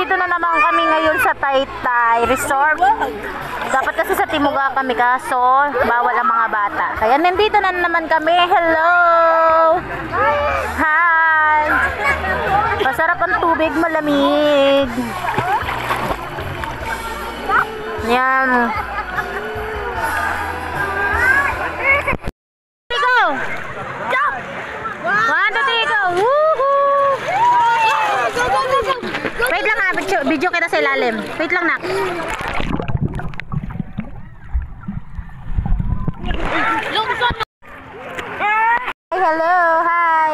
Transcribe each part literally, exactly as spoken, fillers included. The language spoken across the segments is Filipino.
nandito na naman kami ngayon sa Taytay Resort. Dapat kasi sa Timuga kami kaso bawal ang mga bata. Kaya nandito na naman kami. Hello! Hi! Masarap ang tubig, malamig. Yan. Go! Jump! One, two, three, go! Woohoo! Go, go, go, go! Wait lang ha, video kita sa ilalim. Wait lang na. Hi, hello, hi.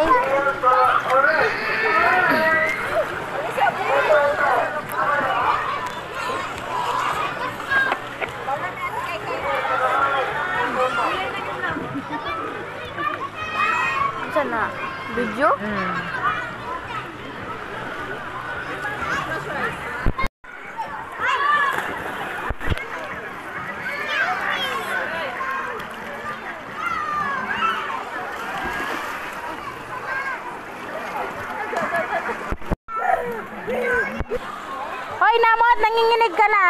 Saan na? Video? Hmm. Hoy, Namot, nanginginig ka na.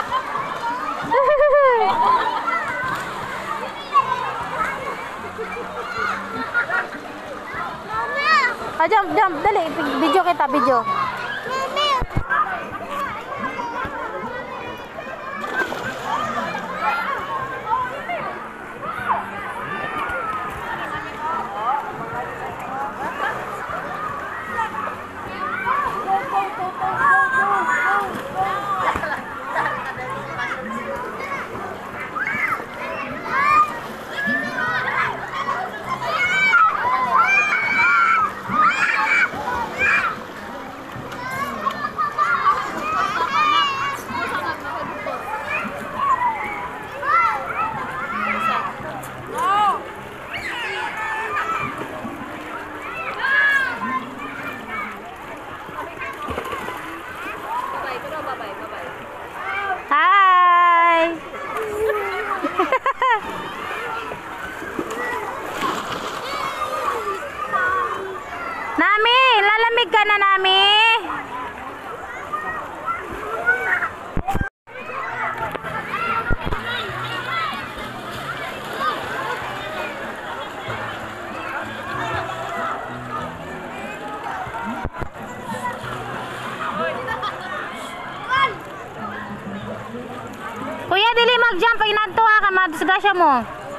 Ah, jump, jump, dali. Video kita, video. Hi! Nami, lalamig ka na, Nami. Kuya, dili mag-jump pag inadtuwa ka, madisgrasya mo.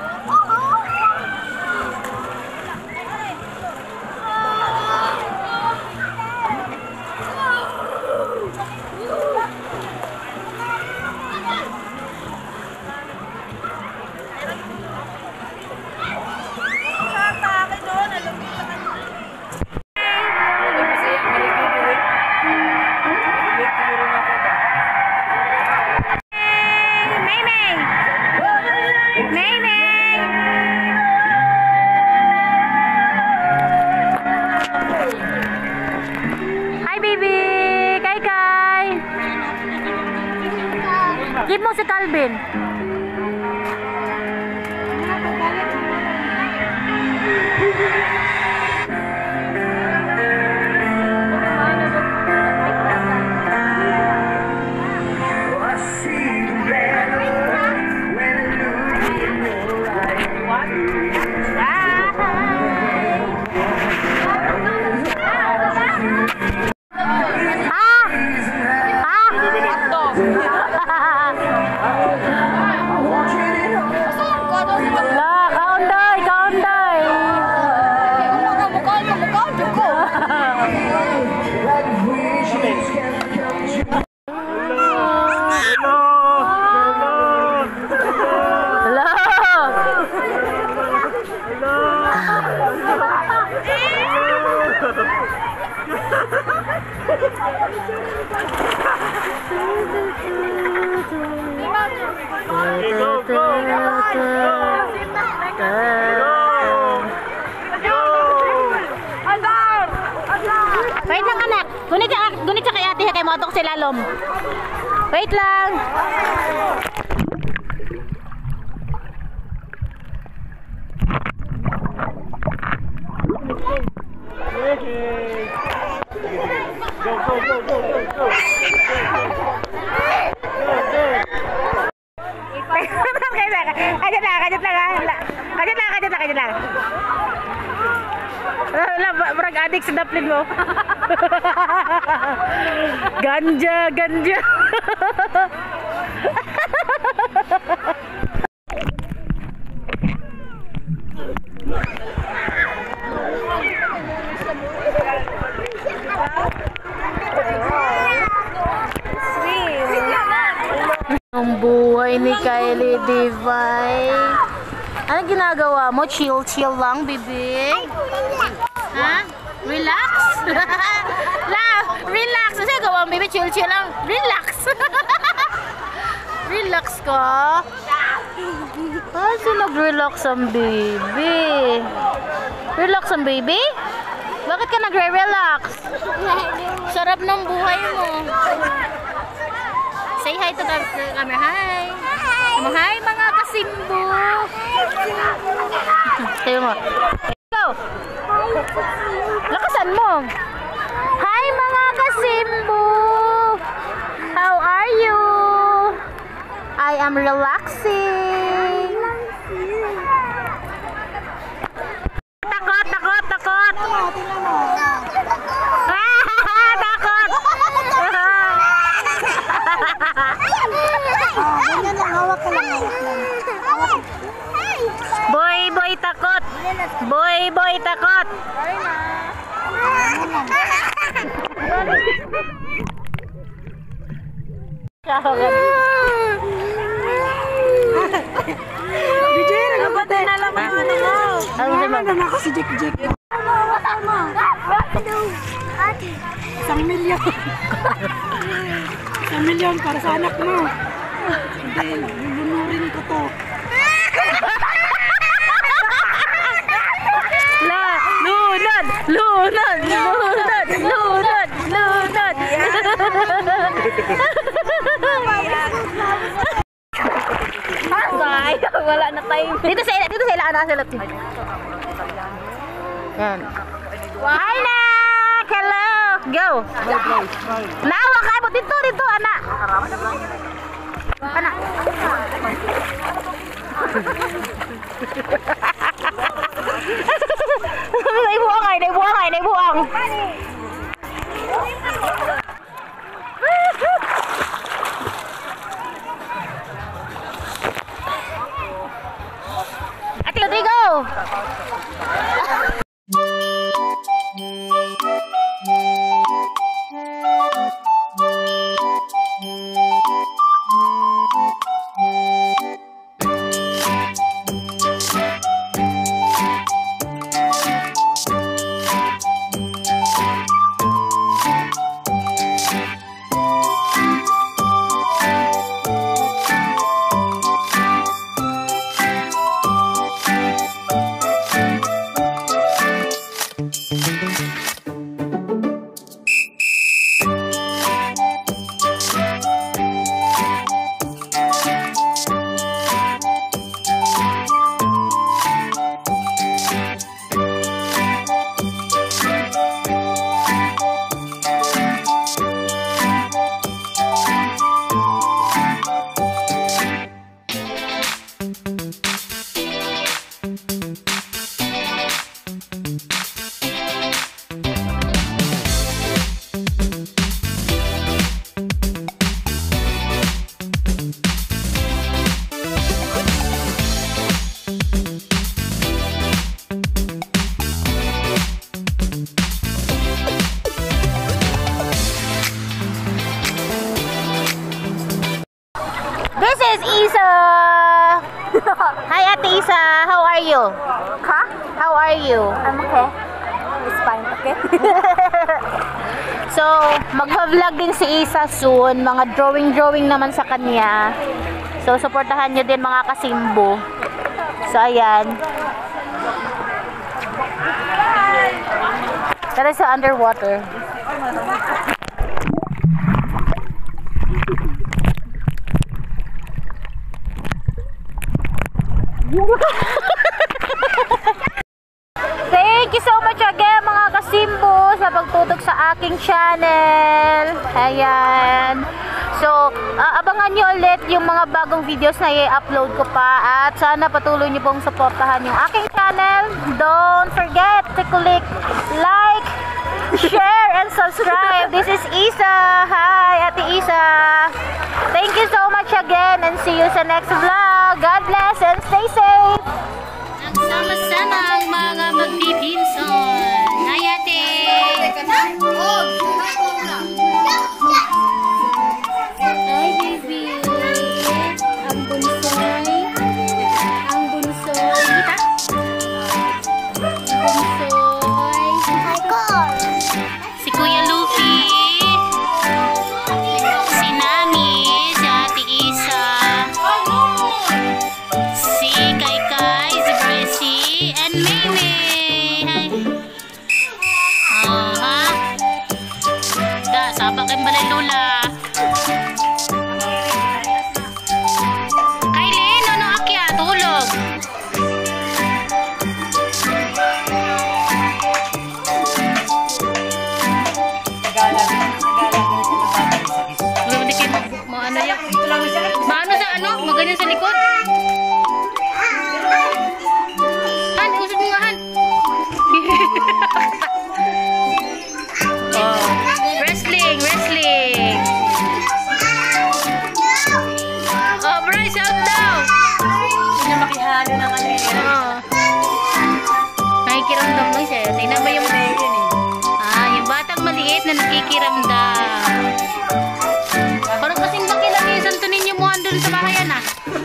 Give mo si Calvin. Go, go, wait lang anak. Gunit ka, gunit ka kay ate kay motok si lalom. Wait lang. Go, go, go, go, go, go. Kanya lang, kanya lang, kanya lang. Wala, marag adik sa daplin mo. Ganja, ganja. Ang buhay ni Kylie Divine. Ano ginagawa mo? Chill, chill lang, baby. Ha? Relax? La, relax. Kasi gawang baby, chill, chill lang. Relax. Relax ka. Kasi nag-relax ang baby. Relax ang baby? Bakit ka nagre-relax? Sarap ng buhay mo. Say hi to the camera. Hi. Hi. Hi mga kasimbo. Tayo mo. Go. Lakasan mo. Hi mga kasimbo. How are you? I am relaxing. Takot, takot, takot. Ah, takot. Ganyan lang, hawak ka lang, hawak lang. Hawak. Boy, boy, takot. Boy, boy, takot. Bijay, nagpatay na lang ang ano mo. Ano naman? Naman ako si Jack Jack. Isang milyon. Isang milyon para sa anak mo. Hindi, lulunurin ko to. La, lunod, lunod, lunod, lunod, lunod. Ay, wala na time. Dito sa dito sa ilaan na sila. Yan. Hi Nak! Hello! Go! Nawa ka mo dito dito anak. Anak. Naibuang ay, naibuang ay, naibuang. Ate Rodrigo! This is Isa. Hi Ate Isa, how are you? Huh? How are you? I'm okay. It's fine, okay? So, magpa-vlog din si Isa soon. Mga drawing-drawing naman sa kanya. So, supportahan nyo din mga kasimbo. So, ayan. Tara sa underwater. Thank you so much again mga kasimbo sa pagtutok sa aking channel. Ayan. So, uh, abangan nyo ulit yung mga bagong videos na i-upload ko pa. At sana patuloy nyo pong supportahan yung aking channel. Don't forget to click like, share, and subscribe. This is Isa. Hi, Ate Isa. Thank you so much again and see you sa next vlog. God bless and stay safe. Nagsama-sama ang mga magbibinson. Hi, Ate. Hi, baby. Ang bunsoy. Ang bunsoy. Kita? Ang bunsoy. Si Kuya Luffy. Si Nami. Si Ate Isa. Si Kai Kai. Si Brecy. And Mimi. Hi. Oh, ha? Da, sabak ang balay Lola. Kailin, ano akya? Tulog. Wala mo di kayo ma- ano yan? Maano sa ano? Maganyan sa likod? Han, usap mo nga Han. Oh, wrestling, wrestling. Oh, Bryce, out daw. Hindi na makihalo ng ano yun. Oh. Nakikiramdam lang siya. Tingnan mo yung... Ah, yung batang maliit na nakikiramdam. Parang kasing laki lang yung santo ninyo mo andun sa bahayan ah.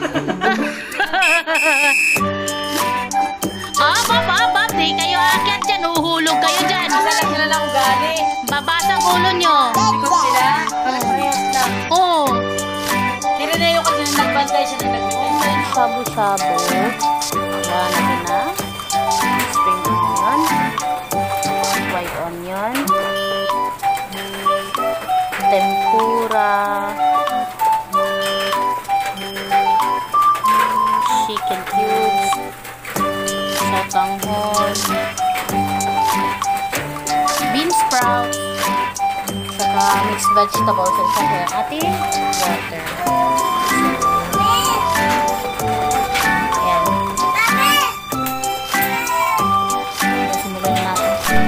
Op, op, op, op. Di kayo akyat dyan. Uhulog kayo dyan. Sila sila lang ugali. Babasang ulo nyo. Likod sila. Parehas lang. Oo. Nirinayo kasi nung nagbantay siya na nagbantay. Shabu-shabu. Wala natin na. Spring onion. White onion. Tempura. Chicken cubes. Sotanghon. Bean sprouts. Saka mixed vegetables. At saka ating water. Ayan. Simulan na natin.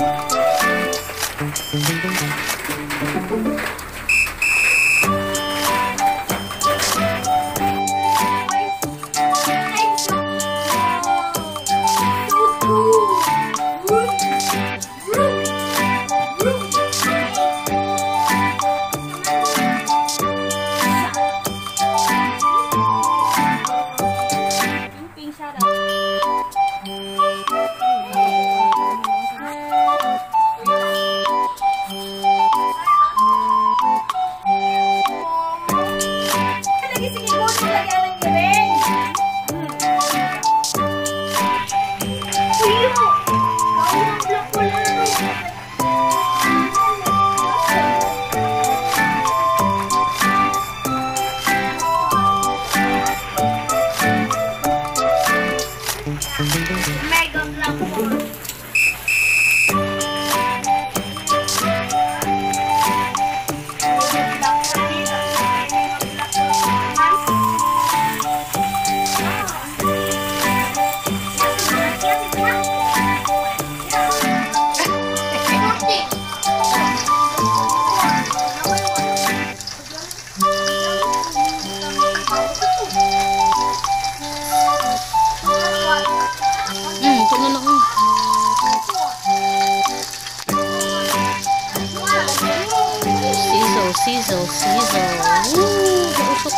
Sizzle, sizzle. Woo! Nausok.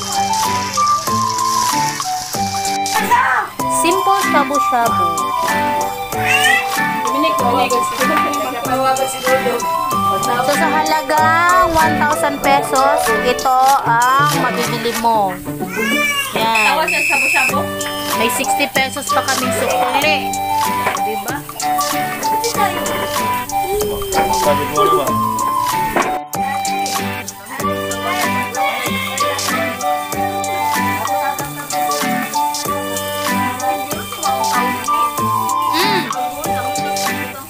Simple shabu-shabu. So sa halagang one thousand pesos, ito ang mabibili mo. Yan. Tawa sa shabu-shabu? May sixty pesos pa kaming sukli. Diba? Sabi mo naman.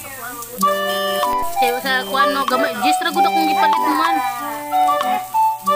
Sa kuan no gamay, just ra gud akong gipalit man.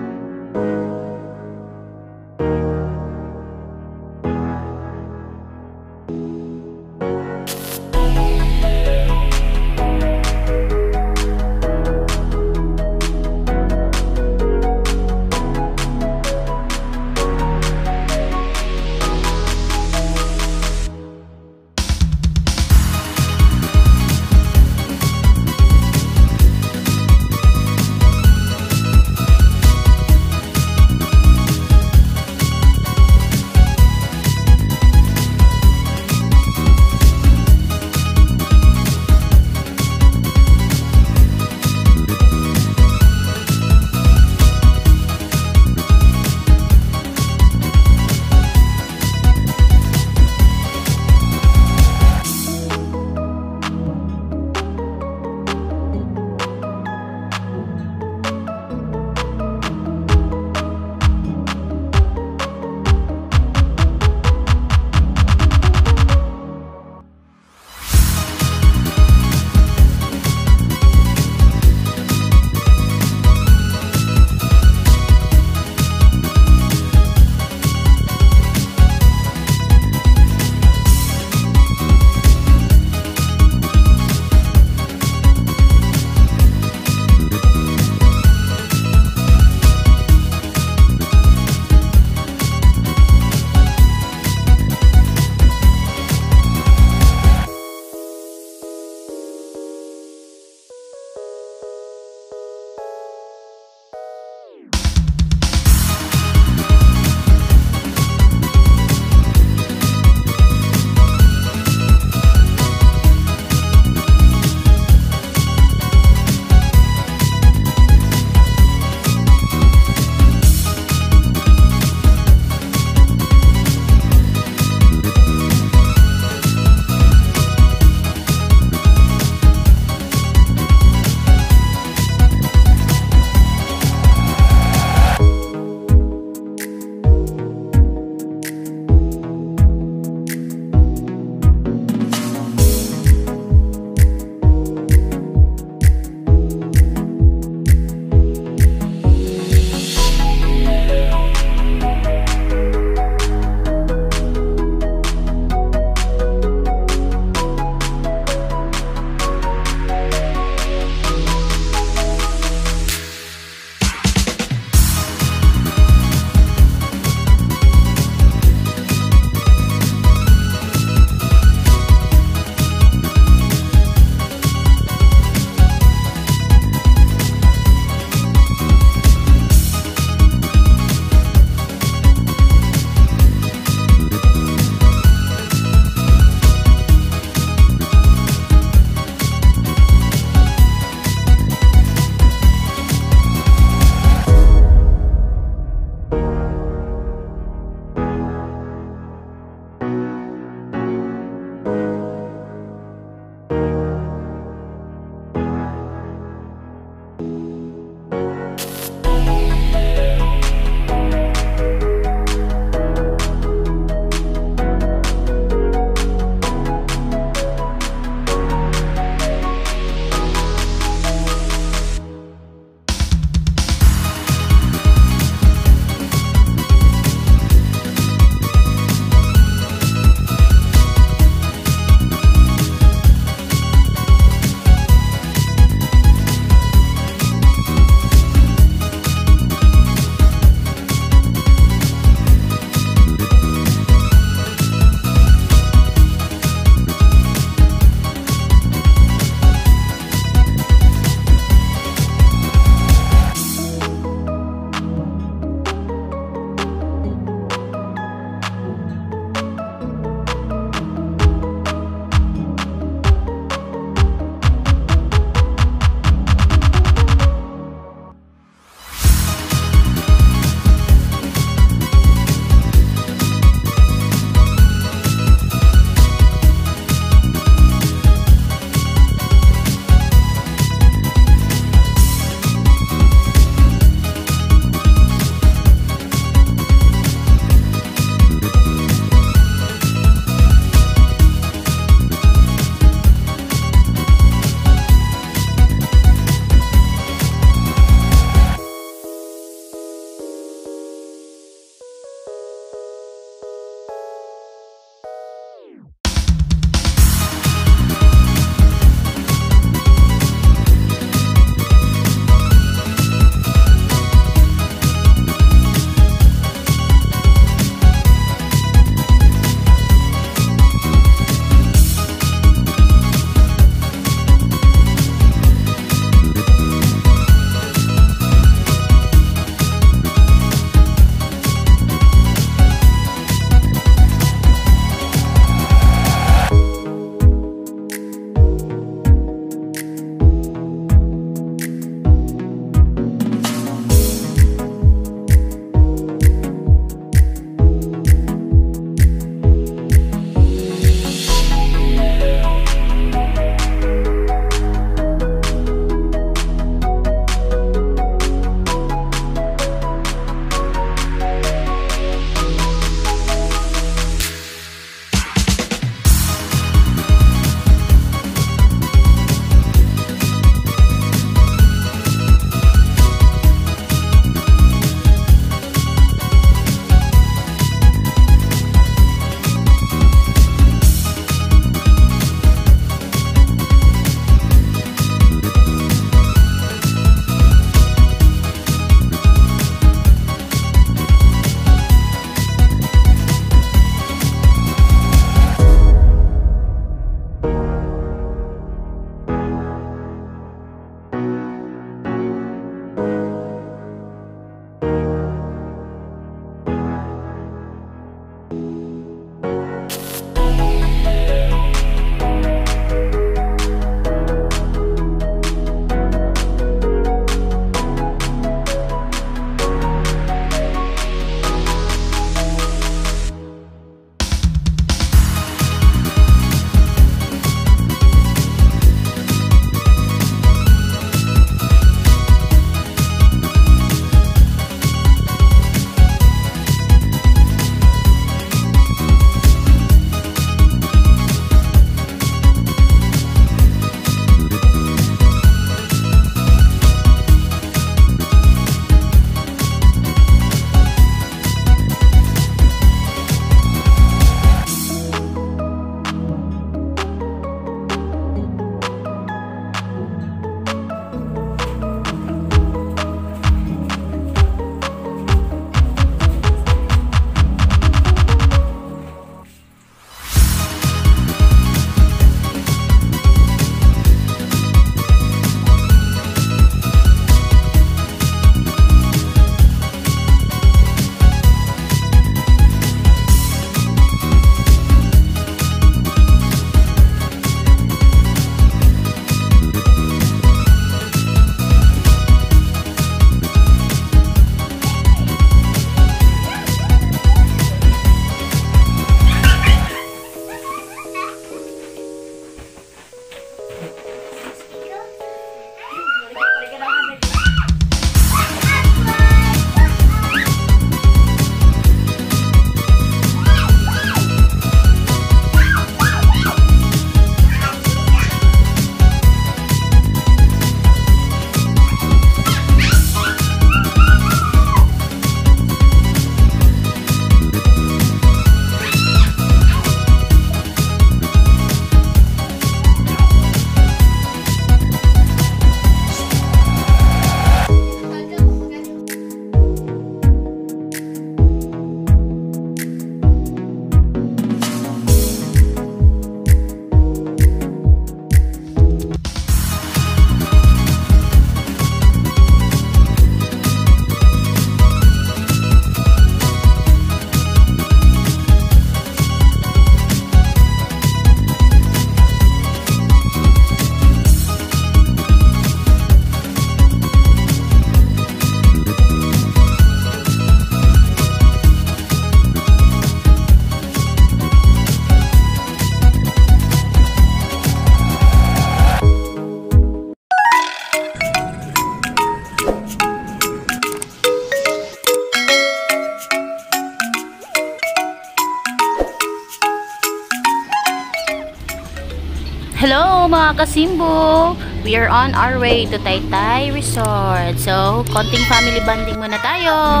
Hello mga kasimbo! We are on our way to Taytay Resort. So, konting family bonding muna tayo.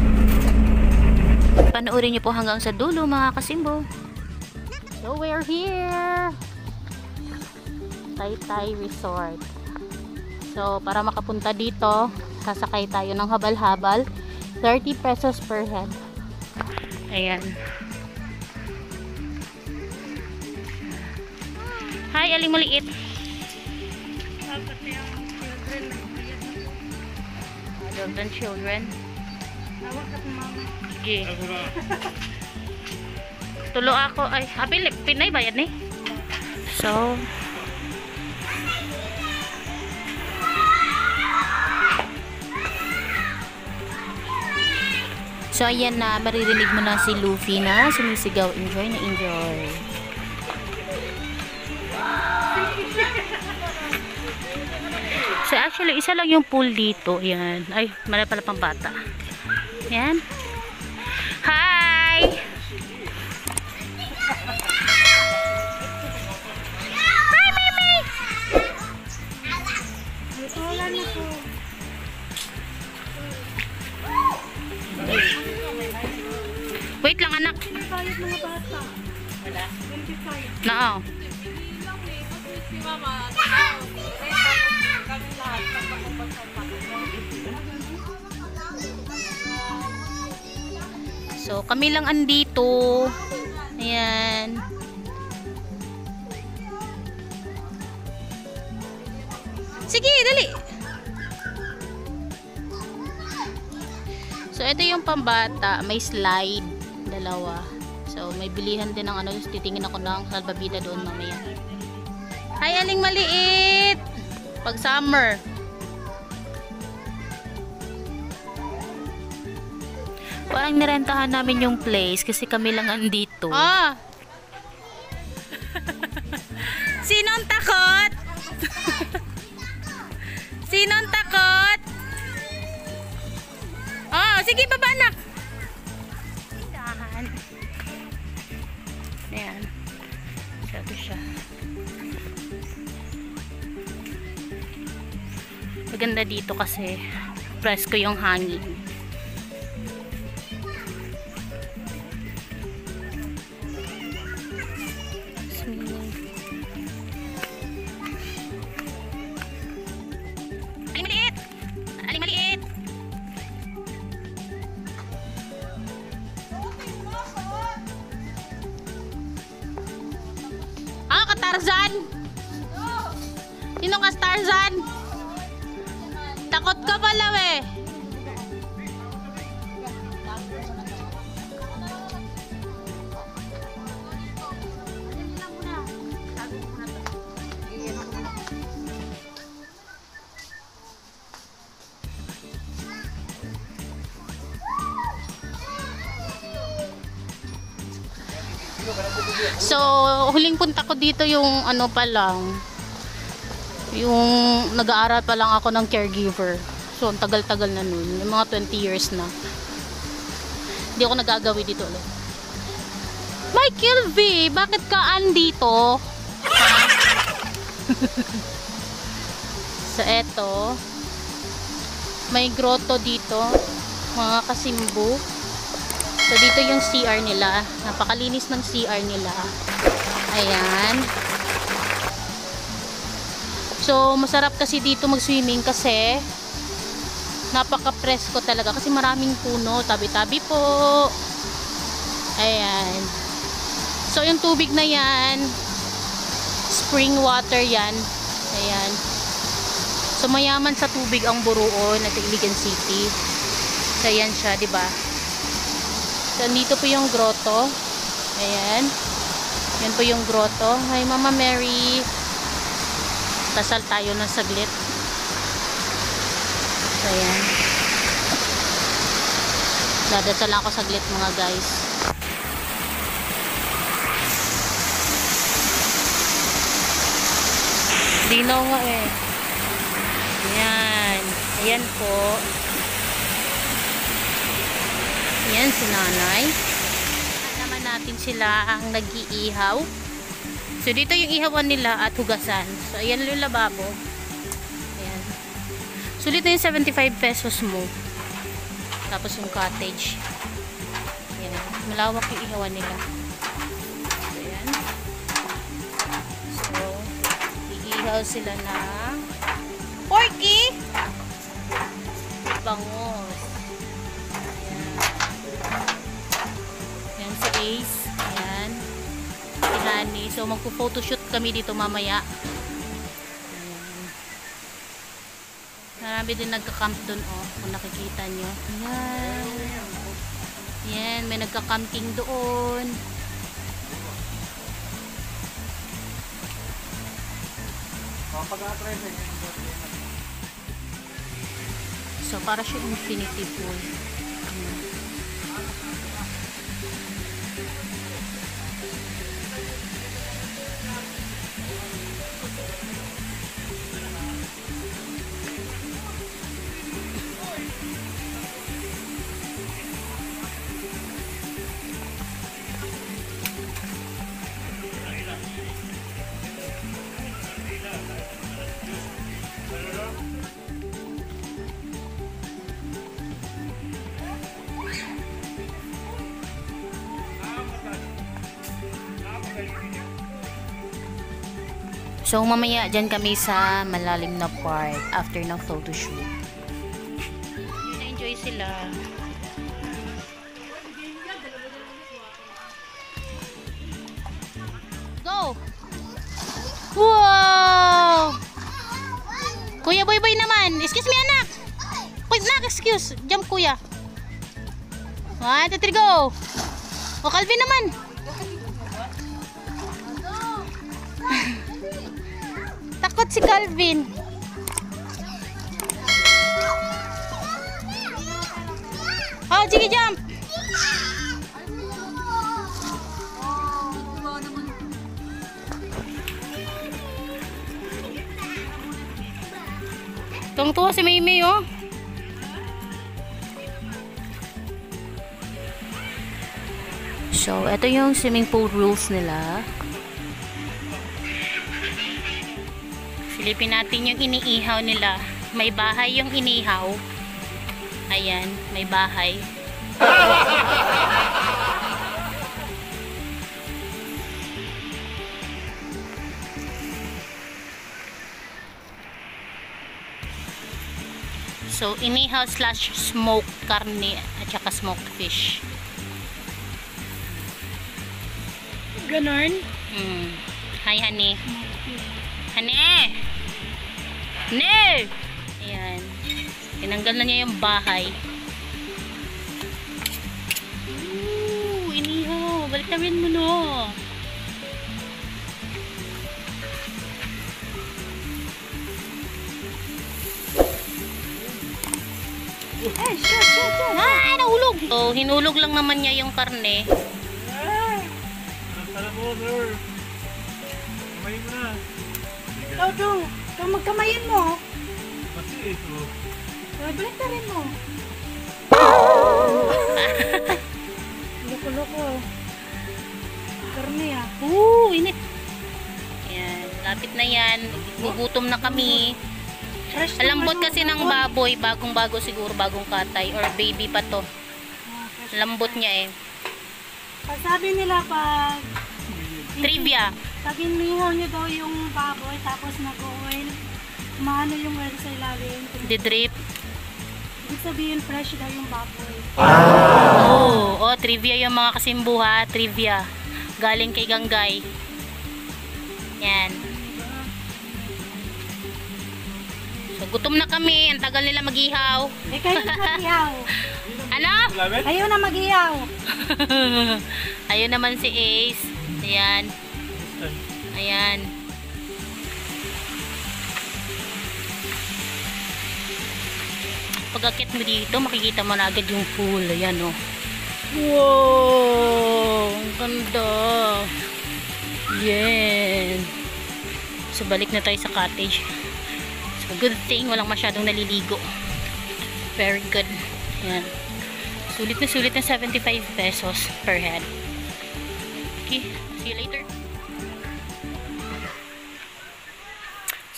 Panoorin niyo po hanggang sa dulo mga kasimbo. So, we are here. Taytay Resort. So, para makapunta dito, sasakay tayo ng habal-habal. thirty pesos per head. Ayan. Hi, aling maliit. Adult and children. Okay. Tulo ako. Ay, apil, Pinay bayad ni. So, So, ayan na. Maririnig mo na si Luffy na sumisigaw. Enjoy na enjoy. So actually, isa lang yung pool dito. Yan. Ay, mali pala pang bata. Yan. Hi! Hi, Mimi! Wait lang, anak. Na, oh. So, kami lang andito. Ayan. Sige, dali. So, ito yung pambata. May slide. Dalawa. So, may bilihan din ng ano. Titingin ako ng salbabida doon mamaya. Hi, aling maliit! Pag summer. Parang nirentahan namin yung place kasi kami lang andito. Ah! Sinong takot? Sinong takot? Oh, sige, baba anak. Dahan. Ayan. Sabi siya. Maganda dito kasi presko yung hangin. Aling maliit! Aling maliit! Ah, ka-Tarzan! Sino ka-Tarzan? Takot ka pala eh. So, huling punta ko dito yung ano pa lang. Yung nag-aaral pa lang ako ng caregiver. So, ang tagal-tagal na nun. Yung mga twenty years na. Hindi ako nagagawi dito ulit. Michael V, bakit ka andito? So, eto. May grotto dito. Mga kasimbo. So, dito yung C R nila. Napakalinis ng C R nila. Ayan. So, masarap kasi dito mag-swimming kasi napaka-presko talaga kasi maraming puno, tabi-tabi po. Ayan. So, yung tubig na yan, spring water yan. Ayan. So, mayaman sa tubig ang Buruon at Iligan City. So, ayan siya, diba? So, dito po yung grotto. Ayan. Yan po yung grotto. Hi, Mama Mary. Dasal tayo ng saglit. So, ayan. Dadasal lang ako saglit mga guys. Dinaw nga eh. Ayan. Ayan po. Ayan si nanay. Naman natin sila ang nag-iihaw. So, dito yung ihawan nila at hugasan. So, ayan yung lababo. Ayan. Sulit na yung seventy-five pesos mo. Tapos yung cottage. Ayan. Malawak yung ihawan nila. So, ayan. So, iihaw sila na porky! Bangos. Ayan. Ayan si Ace. Ayan. Si Honey. So, magpo-photoshoot kami dito mamaya. Ayan. Marami din nagka-camp dun, oh. Kung nakikita nyo. Ayan. Ayan. May nagka-camping doon. So, para siya infinity pool. Ayan. So, mamaya dyan kami sa malalim na part after ng photoshoot. Na-enjoy sila. Go! Wow! Kuya Boy Boy naman. Excuse me, anak. Wait, anak, excuse. Jump, kuya. One, two, three, go! O, Calvin naman. Takot si Calvin. Oh, sige, jump. Tuwang-tuwa si Maymay, oh. So, ito yung swimming pool rules nila. Silipin natin yung iniihaw nila. May bahay yung inihaw. Ayan, may bahay. So, inihaw slash smoked karne at saka smoked fish. Ganon? Hmm. Hi, honey. Honey! Honey! Ayan. Tinanggal na niya yung bahay. Ooh, inihaw. Baliktawin mo no. Eh, shut, shut, shut. Ay, nahulog. So, hinulog lang naman niya yung karne. Alam mo, sir. Kumain mo na. Ikaw, Dong. Ikaw magkamayin mo. Kasi ito. Balik na rin mo. Loko-loko. Karne ah. Ooh, init. Ayan, lapit na yan. Gugutom na kami. Fresh Lambot naman kasi yung ng baboy. baboy. Bagong-bago siguro, bagong katay. Or baby pa to. Ah, fresh. Lambot niya eh. Pag sabi nila pag Trivia. pag inihaw nyo daw yung baboy tapos nag-oil, maano yung oil sa ilalim. Didrip. Ibig sabihin fresh daw yung baboy. Oh, oh, trivia yung mga kasimbuha. Trivia. Galing kay Ganggay. Yan. So, gutom na kami. Ang tagal nila mag-ihaw. Eh kayo na mag-ihaw. Ano? Lamin? Ayaw na mag-ihaw. Ayun naman si Ace. Ayan. Ayan. Pag-akit mo dito, makikita mo na agad yung pool. Ayan, oh. Wow! Ang ganda. Yan. So, balik na tayo sa cottage. So, good thing, walang masyadong naliligo. Very good. Ayan. Sulit na sulit na seventy-five pesos per head. Okay, see you later.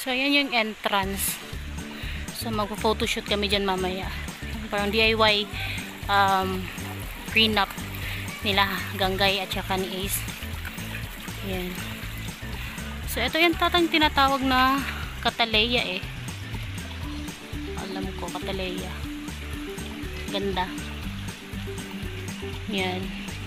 So, ayan yung entrance. So, mag-photoshoot kami dyan mamaya. Parang D I Y um, prenup nila Ganggay at saka ni Ace. Ayan. So, ito yung tatang tinatawag na Cataleya eh. Alam ko, Cataleya. Ganda. Ayan.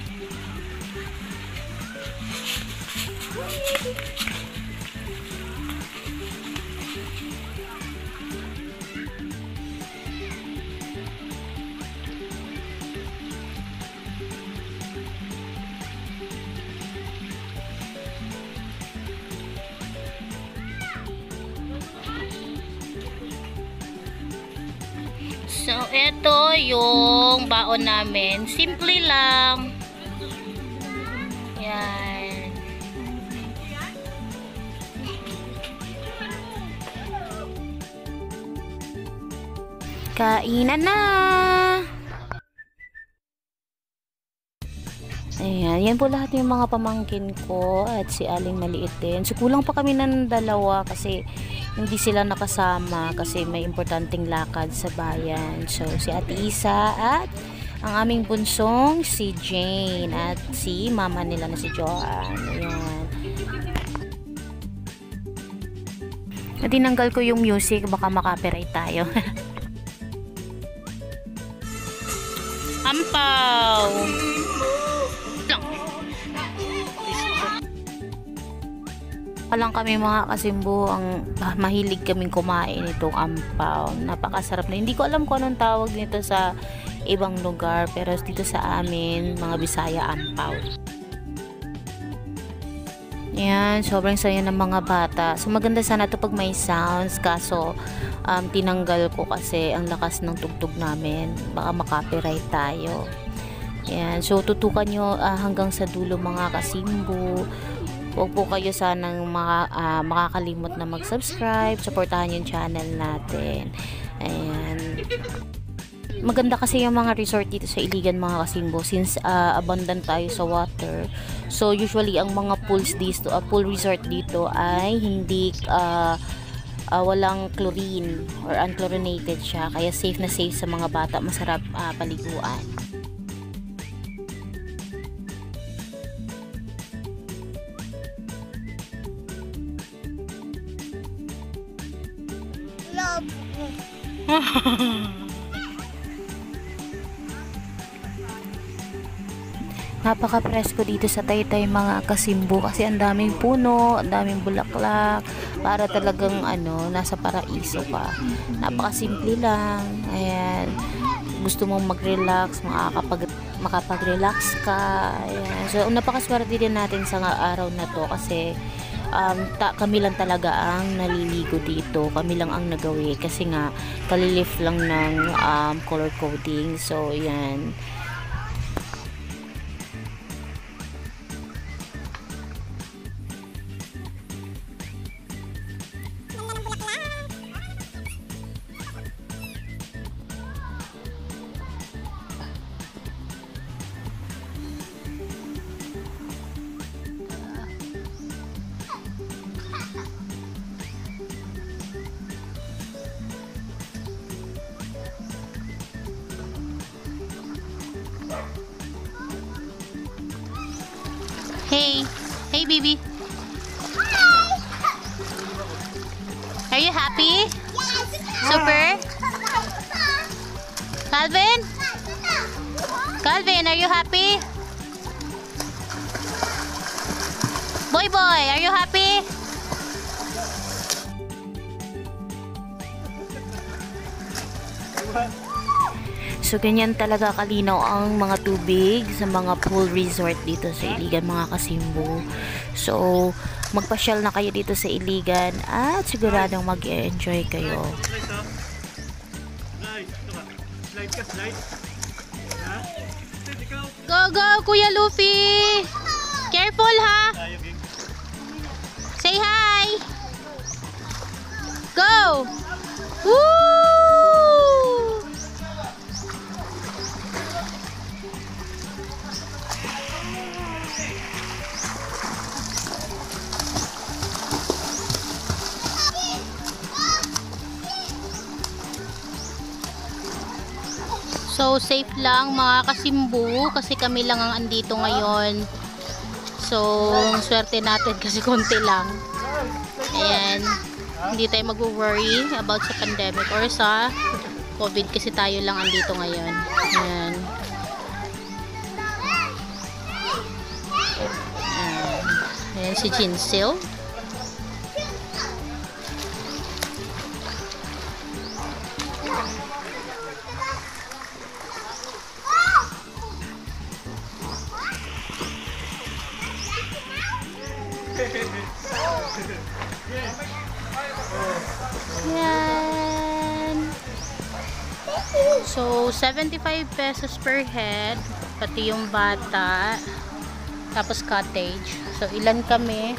So, ito yung baon namin. Simple lang. Yan. Kainan na! Ayan, yan po lahat yung mga pamangkin ko at si Aling maliit din. So, kulang pa kami ng dalawa kasi hindi sila nakasama kasi may importanteng lakad sa bayan. So, si Ate Isa at ang aming bunsong si Jane at si mama nila na si Joanne. Ayan. At tinanggal ko yung music, baka makapiright tayo. Ampaw! Palang kami mga kasimbo, ang ah, mahilig kaming kumain itong ampaw. Napakasarap na. Hindi ko alam kung anong tawag nito sa ibang lugar, pero dito sa amin, mga Bisaya, ampaw. Yan, sobrang saya ng mga bata. So maganda sana ito pag may sounds, kaso um, tinanggal ko kasi ang lakas ng tugtog namin. Baka makapiright tayo. Yan, so tutukan nyo uh, hanggang sa dulo mga kasimbo. Huwag po kayo sanang maka, uh, makakalimot na mag-subscribe. Supportahan yung channel natin. Ayan. Maganda kasi yung mga resort dito sa Iligan mga kasimbo. Since uh, abundant tayo sa water. So usually ang mga pools dito, uh, pool resort dito ay hindi uh, uh, walang chlorine or unchlorinated siya. Kaya safe na safe sa mga bata. Masarap uh, paliguan. Napaka-presko dito sa Taytay mga kasimbo kasi ang daming puno, ang daming bulaklak, para talagang ano, nasa paraiso ka. Napaka-simple lang. Ayan. Gusto mong mag-relax, makakapag makapag-relax ka. Ayan. So, napakaswerte din natin sa araw na to kasi um, ta kami lang talaga ang naliligo dito. Kami lang ang nagawi kasi nga kalilift lang ng um, color coding. So, yan. Hey, hey baby. Hi. Are you happy? Yes. Super. Calvin? Calvin, are you happy? Boy boy, are you happy? So, ganyan talaga kalinaw ang mga tubig sa mga pool resort dito sa Iligan, mga kasimbo. So, magpasyal na kayo dito sa Iligan at siguradong mag-enjoy kayo. Go, go, Kuya Luffy! Careful, ha? Say hi! Go! Woo! So, safe lang mga kasimbu kasi kami lang ang andito ngayon. So, swerte natin kasi konti lang. Ayan. Hindi tayo mag-worry about sa pandemic or sa COVID kasi tayo lang andito ngayon. Ayan. Ayan, Ayan si Jinsil. Yan. So, seventy-five pesos per head. Pati yung bata. Tapos cottage. So, ilan kami?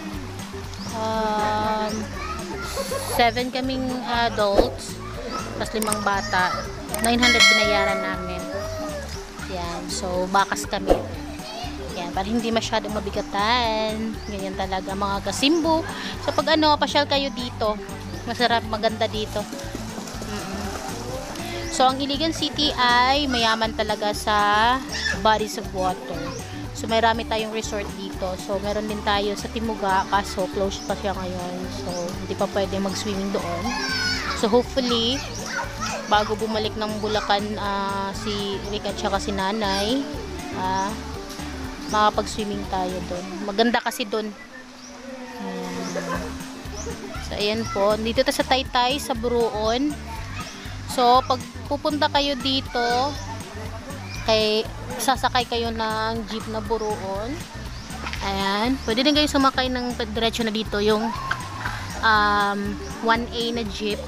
Um, seven kaming adults. Tapos limang bata. nine hundred binayaran namin. Yan. So, bakas kami. Yan, para hindi masyadong mabigatan. Ganyan talaga mga kasimbu. So pag ano, pasyal kayo dito. Masarap, maganda dito. Mm-mm. So ang Iligan City ay mayaman talaga sa bodies of water. So may rami tayong resort dito. So meron din tayo sa Timuga, kaso closed pa siya ngayon. So hindi pa pwede mag-swimming doon. So hopefully, bago bumalik ng Bulacan uh, si Rick at saka si Nanay, ah, uh, makapag-swimming tayo doon. Maganda kasi doon. Ayan. So, ayan po. Dito tayo sa Taytay, sa Buruon. So, pag pupunta kayo dito, kay, sasakay kayo ng jeep na Buruon. Ayan. Pwede din kayo sumakay ng diretso na dito, yung um, one A na jeep.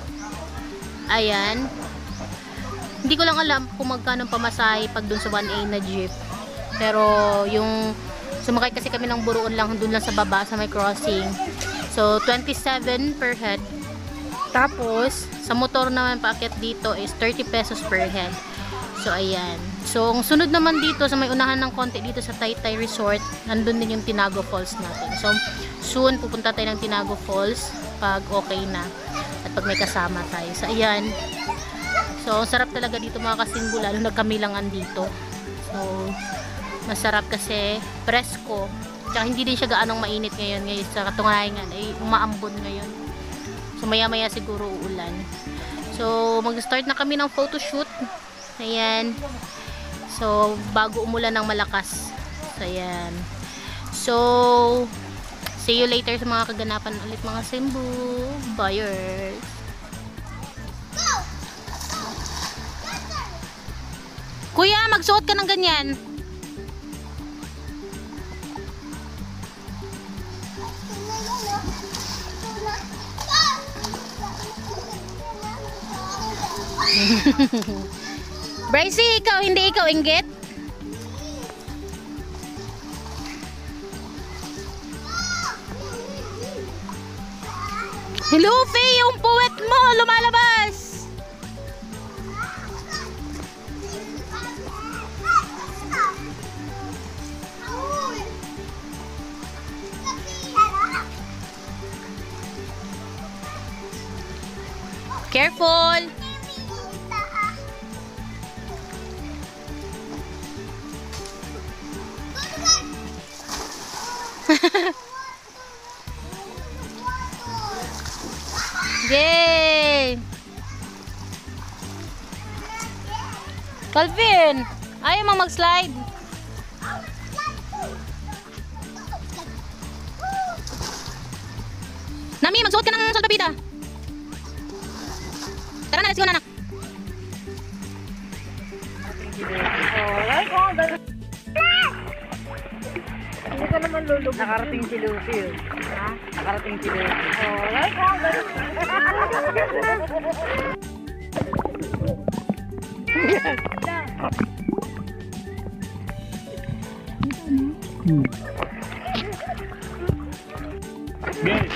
Ayan. Hindi ko lang alam kung magkano pamasahe pag doon sa one A na jeep. Pero yung sumakay kasi kami ng Buruon lang doon lang sa baba sa may crossing. So twenty-seven per head. Tapos sa motor naman paakyat dito is thirty pesos per head. So ayan. So ang sunod naman dito sa may unahan ng konti dito sa Taytay Resort, nandun din yung Tinago Falls natin. So soon pupunta tayo ng Tinago Falls pag okay na at pag may kasama tayo. So ayan. So sarap talaga dito mga kasimbu, lalo na kami lang andito. So masarap kasi presko. Tsaka hindi din siya gaanong mainit ngayon. Ngayon sa katunayan ay umaambon ngayon. So maya maya siguro uulan. So mag-start na kami ng photoshoot. Ayan. So bago umulan ng malakas. So ayan. So see you later sa mga kaganapan ulit mga Simbu. Buyers. Kuya, magsuot ka ng ganyan. Brycey, ikaw, hindi ikaw inggit? Luffy, yung puwet mo lumalabas. Careful. Yay! Calvin, ayaw mo mag-slide. Nami, magsuot ka ng salbabida. Tara na, let's go na, anak. Hindi ka naman lulubog. Nakarating si Lucy yun. Ha? Nakarating si Lucy. Alright, oh, Hmm. Guys.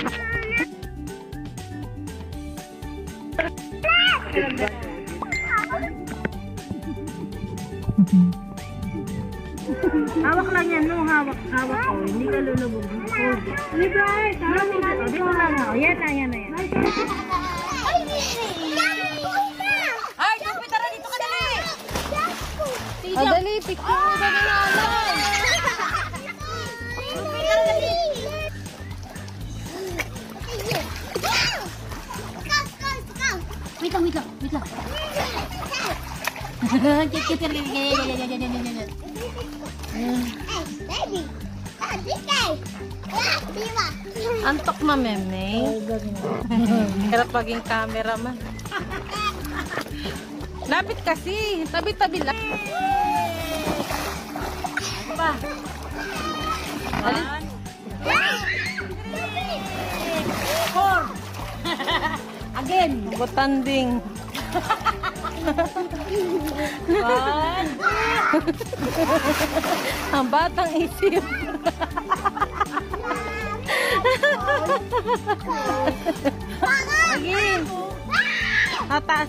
hawak lang yan, no? Hawak, hawak ko. Hindi ka lulubog. Hindi ba? Dito lang. Yan na, yan na, yan. Ay, Lucy, tara dito ka dali! Ah, dali, picture mo na nanay. Wait lang, wait lang, wait lang. Antok na, meme. Hirap maging cameraman. Lapit kasi. Tabi-tabi lang. Ano ba? Alin? Four. Again. Butanding. One. Ang batang isip. Again. Tatas.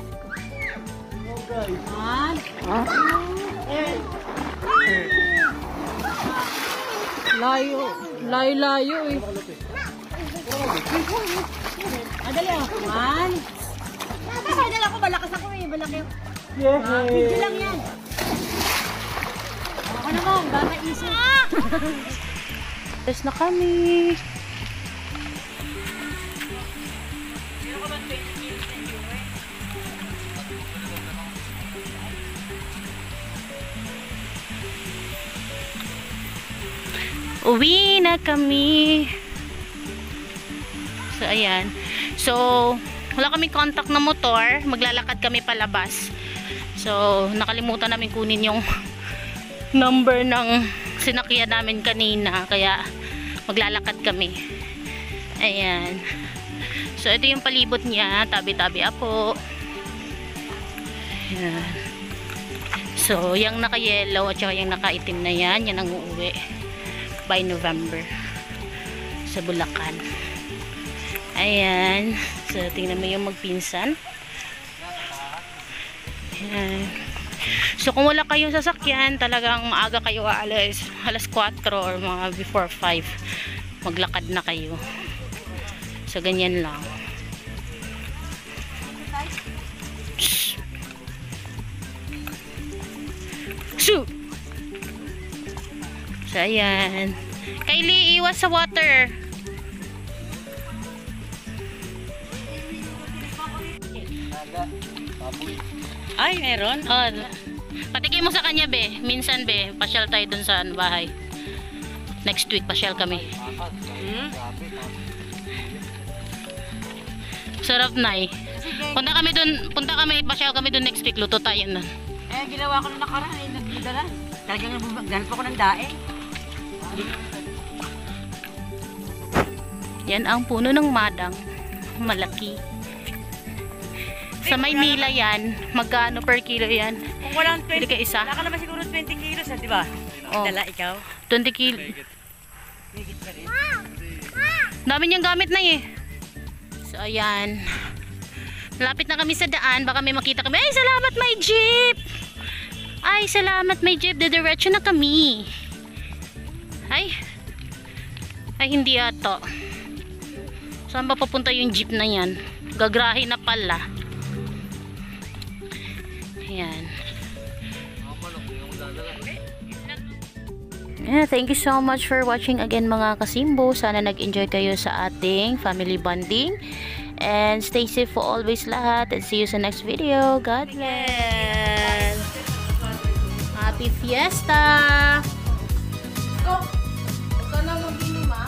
One. Layo. Layo-layo eh. Madali oh. One. Kasi dala ko, malakas ako eh. Malaki. Ah, video lang yan. Ako naman, bata isip. Tapos na kami. Uwi na kami. So, ayan. So, wala kaming contact na motor. Maglalakad kami palabas. So, nakalimutan namin kunin yung number ng sinakyan namin kanina. Kaya, maglalakad kami. Ayan. So, ito yung palibot niya. Tabi-tabi apo. Ayan. So, yung naka-yellow at saka yung naka-itim na yan, yan ang uuwi by November sa Bulacan. Ayan. So, tingnan mo yung magpinsan. Ayan. So, kung wala kayong sasakyan, talagang maaga kayo aalis. Alas kwatro or mga before five. Maglakad na kayo. So, ganyan lang. Shhh. Shoot! So, ayan. Kylie, iwas sa water. Ay, meron? Oh, patikin mo sa kanya, be. Minsan, be. Pasyal tayo dun sa bahay. Next week, pasyal kami. Hmm? Sarap na eh. Punta kami dun, punta kami, pasyal kami dun next week. Luto tayo nun. Eh, ginawa ko nung nakaraan ay nagdala. Talagang nagdala po ko ng dae. Yan ang puno ng madang. Malaki. Sa Maynila yan, magkano per kilo yan? Kung walang Bili ka twenty, isa? wala ka naman siguro twenty kilos, di ba? Oh. Dala ikaw. twenty kilo. Higit pa rin. Dami niyang gamit na eh. So, ayan. Lapit na kami sa daan. Baka may makita kami. Ay, salamat may jeep! Ay, salamat may jeep. Didiretso na kami. Ay. Ay, hindi ato. Saan ba papunta yung jeep na yan? Gagrahe na pala. Ayan. Yeah, thank you so much for watching again mga kasimbo. Sana nag-enjoy kayo sa ating family bonding. And stay safe for always lahat. And see you sa next video. God bless. Happy Fiesta! Oh, ikaw na mag-inom ah.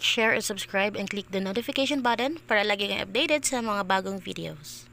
like, share, and subscribe and click the notification button para lagi kang updated sa mga bagong videos.